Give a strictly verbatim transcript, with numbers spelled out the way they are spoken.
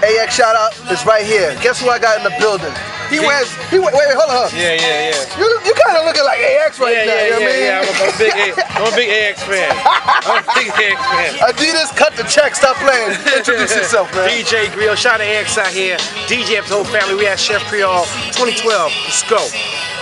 A X shout out is right here. Guess who I got in the building? He wears, he wait, wait, hold on. Yeah, yeah, yeah. You, you kind of looking like A X right yeah, now, yeah, you know what I mean? Yeah, I'm a, I'm a big A, I'm a big A X fan. I'm a big A X fan. Adidas, cut the check, stop playing. Introduce yourself, man. D J Griot, shout out to A X out here. D J up the whole family. We had Chef Creole twenty twelve. Let's go.